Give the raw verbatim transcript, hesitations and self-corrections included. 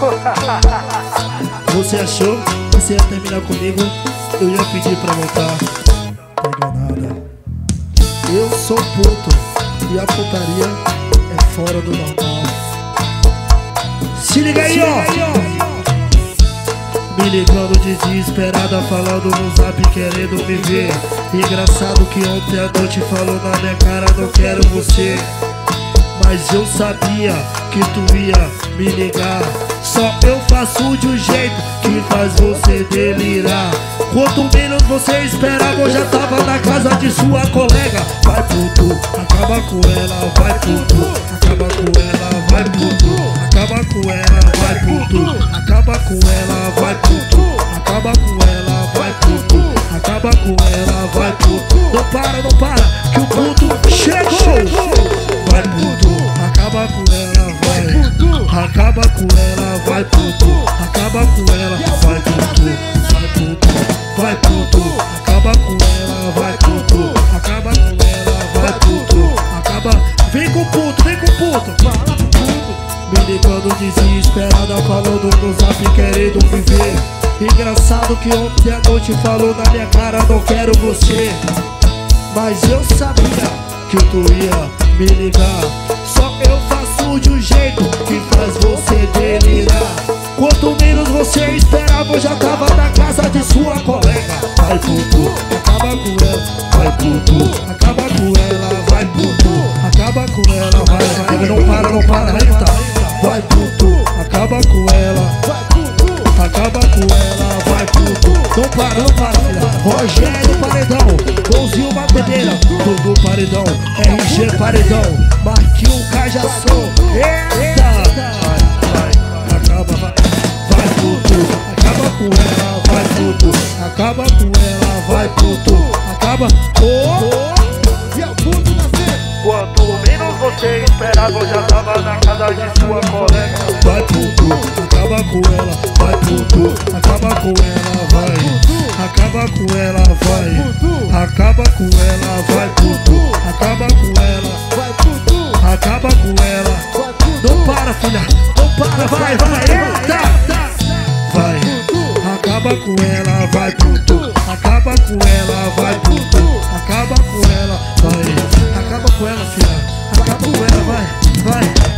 Você achou que você ia terminar comigo? Eu ia pedir pra voltar. Tá enganada. Eu sou puto e a putaria é fora do normal. Se liga aí, ó! Me ligando desesperada, falando no zap, querendo me ver. Engraçado que ontem à noite falou na minha cara, não quero você. Mas eu sabia que tu ia me ligar. Só eu faço de um jeito que faz você delirar. Quanto menos você esperava, eu já tava na casa de sua colega. Vai puto, acaba com ela, vai puto, acaba com ela, vai puto, acaba com ela, vai puto, acaba com ela, vai puto, acaba com ela, vai puto, acaba com ela, vai puto. Não para, não para, que o puto chegou. Vai puto, acaba com ela, vai, acaba com ela, vai puto, acaba com ela, vai puto, vai puto, vai puto, acaba com ela, vai puto, acaba com ela, vai puto, acaba. Vem com puto, vem com puto, fala puto. Me ligando desesperada, falando no zap, querendo me ver. Engraçado que ontem à noite falou na minha cara, não quero você. Mas eu sabia que tu ia me ligar. Só eu faço de um jeito que faz você delirar. Quanto menos você esperava, eu já tava na casa de sua colega. Vai puto, acaba com ela, vai puto, acaba com ela, vai puto, acaba com ela, vai, vai, não para, não para, eita. Vai puto, acaba com ela, vai puto, acaba com ela, vai puto. Não para, não para, filha. Rogério Paredão, Golzinho Batedeira, Dudu Paredão, R G Paredão, Marquinho Cajação. Eita! Vai, vai, acaba, vai, vai puto, acaba com ela, vai puto, acaba com ela, vai puto, acaba, oh, e é o puto da cena. Quanto menos você esperava, eu já tava na casa de sua colega. Vai puto, acaba com ela, vai puto, acaba com ela, vai, acaba com ela, vai, acaba com ela, vai puto, acaba com ela, vai puto, acaba com ela. Não para, filha, não para, vai, vai, eita, vai, acaba com ela, vai puto, acaba com ela, vai puto, acaba com ela, vai, acaba com ela, filha, acaba com ela, vai, vai.